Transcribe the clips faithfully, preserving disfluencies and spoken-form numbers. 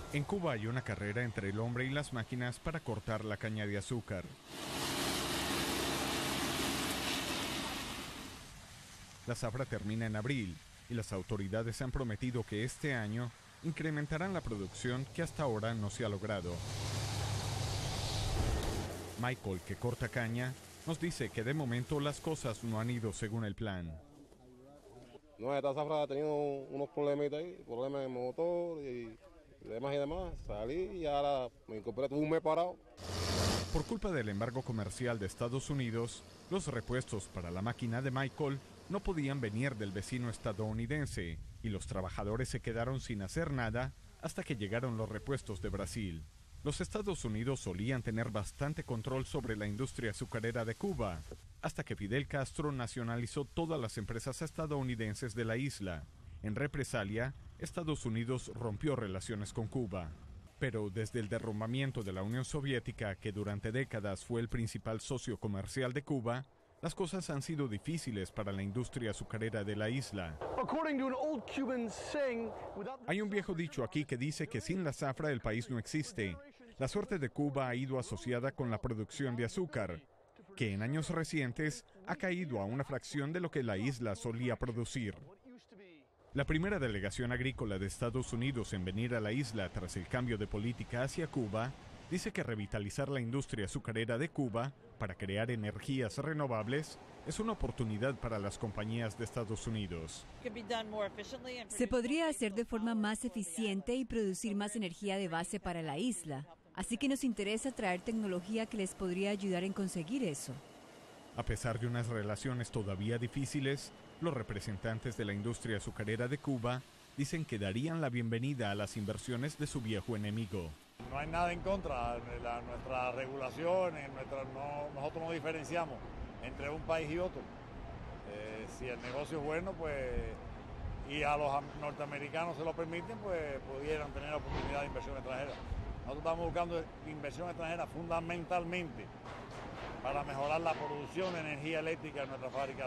En Cuba hay una carrera entre el hombre y las máquinas para cortar la caña de azúcar. La zafra termina en abril y las autoridades han prometido que este año incrementarán la producción que hasta ahora no se ha logrado. Michael, que corta caña, nos dice que de momento las cosas no han ido según el plan. No, esta zafra ha tenido unos problemitas ahí, problemas en el motor y demás y demás. Salí y ahora me incorporé, tuve un mes parado. Por culpa del embargo comercial de Estados Unidos, los repuestos para la máquina de Michael no podían venir del vecino estadounidense y los trabajadores se quedaron sin hacer nada hasta que llegaron los repuestos de Brasil. Los Estados Unidos solían tener bastante control sobre la industria azucarera de Cuba, hasta que Fidel Castro nacionalizó todas las empresas estadounidenses de la isla. En represalia, Estados Unidos rompió relaciones con Cuba. Pero desde el derrumbamiento de la Unión Soviética, que durante décadas fue el principal socio comercial de Cuba, las cosas han sido difíciles para la industria azucarera de la isla. Hay un viejo dicho aquí que dice que sin la zafra el país no existe. La suerte de Cuba ha ido asociada con la producción de azúcar, que en años recientes ha caído a una fracción de lo que la isla solía producir. La primera delegación agrícola de Estados Unidos en venir a la isla tras el cambio de política hacia Cuba dice que revitalizar la industria azucarera de Cuba para crear energías renovables es una oportunidad para las compañías de Estados Unidos. Se podría hacer de forma más eficiente y producir más energía de base para la isla. Así que nos interesa traer tecnología que les podría ayudar en conseguir eso. A pesar de unas relaciones todavía difíciles, los representantes de la industria azucarera de Cuba dicen que darían la bienvenida a las inversiones de su viejo enemigo. No hay nada en contra de la, nuestras regulaciones, nuestra, no, nosotros no diferenciamos entre un país y otro. Eh, si el negocio es bueno, pues, y a los norteamericanos se lo permiten, pues pudieran tener oportunidad de inversión extranjera. Nosotros estamos buscando inversión extranjera fundamentalmente para mejorar la producción de energía eléctrica en nuestra fábrica.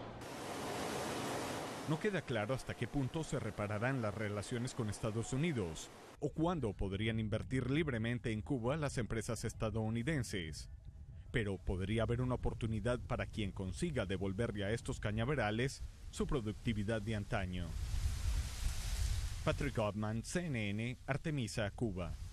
No queda claro hasta qué punto se repararán las relaciones con Estados Unidos o cuándo podrían invertir libremente en Cuba las empresas estadounidenses. Pero podría haber una oportunidad para quien consiga devolverle a estos cañaverales su productividad de antaño. Patrick Gottman, C N N, Artemisa, Cuba.